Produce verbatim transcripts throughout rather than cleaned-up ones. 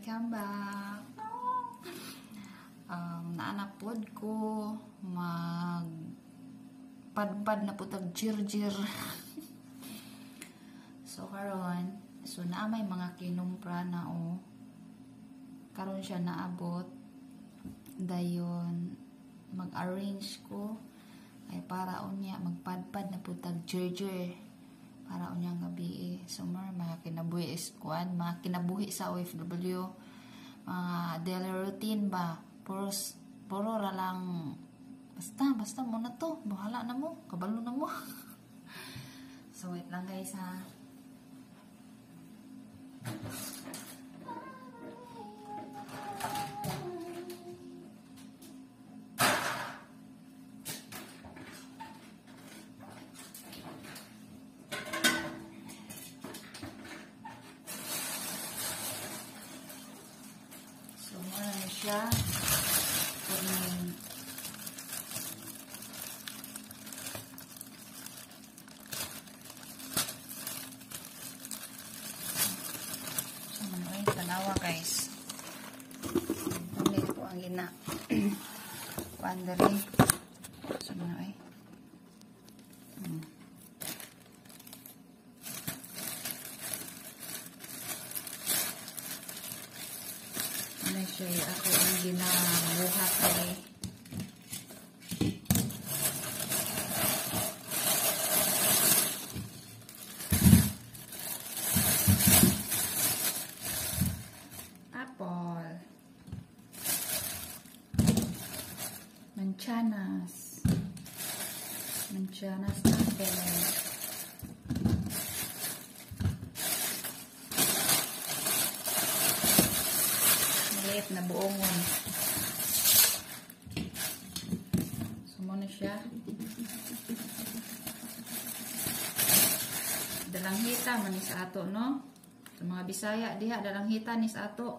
welcome back. Um, naanapod ko mag padpad na putag jir-jir. So karon, so na may mga kinumpra na o. Karon siya naabot. Dayon mag-arrange ko ay para unya magpadpad na putag jir-jir. Para unyang gabi eh. Summer, mga kinabuhi squad, mga kinabuhi sa O F W, mga daily routine ba, puro, puro ra lang, basta, basta mo na to, bahala na mo, kabalo na mo. So wait lang guys ha. Siya um, so manoy tanawa guys, hindi po ang gina pandari so manoy hmm. Siya ako ang ginabuhat ay apple, manchanas, manchanas apple. Na buongon. So mo na siya. Dalang hita man ni sa ato no. Sa mga Bisaya diha dalang hita ni sa ato.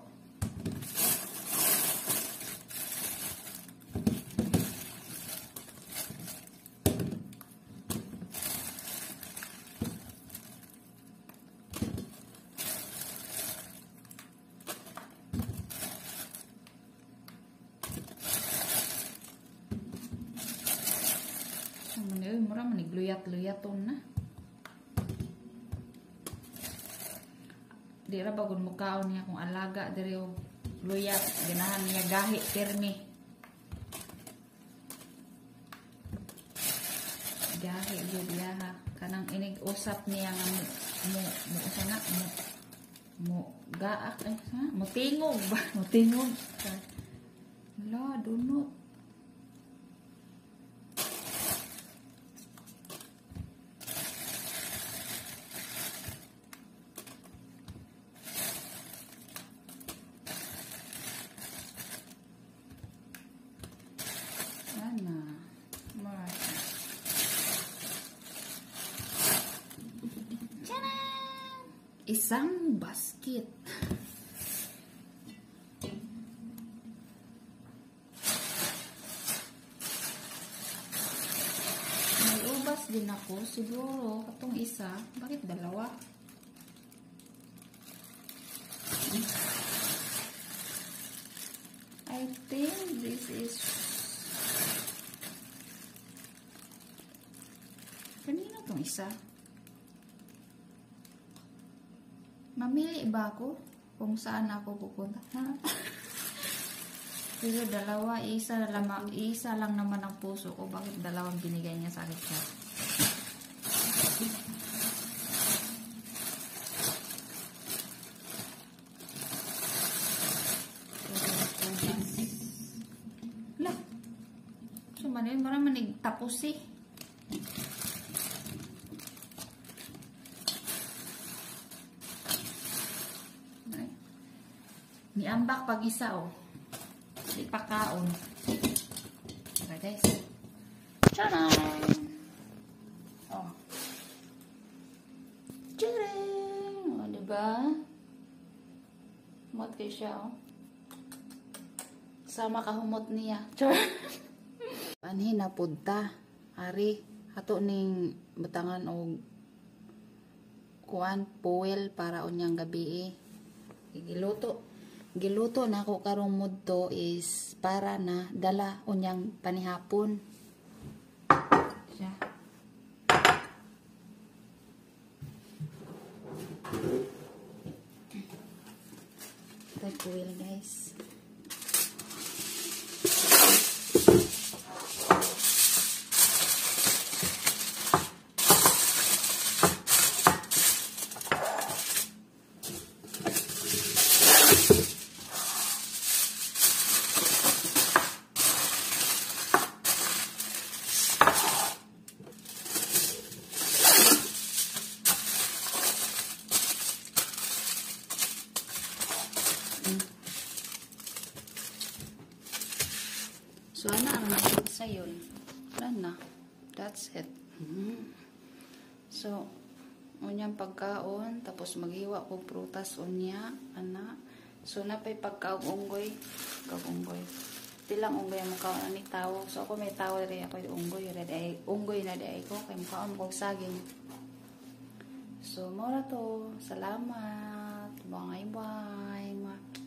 Mura manigluyat-luyaton na. Di ra bagod mukaon niya kung alaga diri og luyat, ganahan niya gahi pirmi. Gahi gyud yaha kanang inig usap niya nga mo mo mo sana mo mo gaak eh ha mo tingog ba mo tingog. La dunot. Isang basket. May ubas din ako. Siguro, katong isa. Bakit dalawa? I think this is kanina tong isa. Mamili ba ako kung saan ako pupunta? Ha? Pero dalawa, isa lang, isa lang naman ang puso ko. Bakit dalawang binigay niya sa akin siya? Hala. So, manin, marang manig tapos eh. Niambak pag isa oh. Di pa kaon. Okay guys. Tcharam! Oh. Tcharam! O diba? Humot kayo siya oh. Sama kahumot niya. Char! Anhi na punta. Ari. Hato ning butangan o kuan, puwel para unyang gabi eh. Giluto. giluto na ako karong mudto is para na dala unyang panihapon. Siya. Tagpuil guys. So, ano ang nakita sa yun? Wala na. That's it. Mm. So, unyang pagkaon, tapos maghiwa ko prutas unya, ana. So, napay pagkaong-unggoy. Pagkaong-unggoy. Tilang unggoy ang makaon ani tawag. So, ako may tawag rin ako yung unggoy. Ay, unggoy na di ko. Kaya makaon mo kong saging. So, mura to. Salamat. Bye-bye.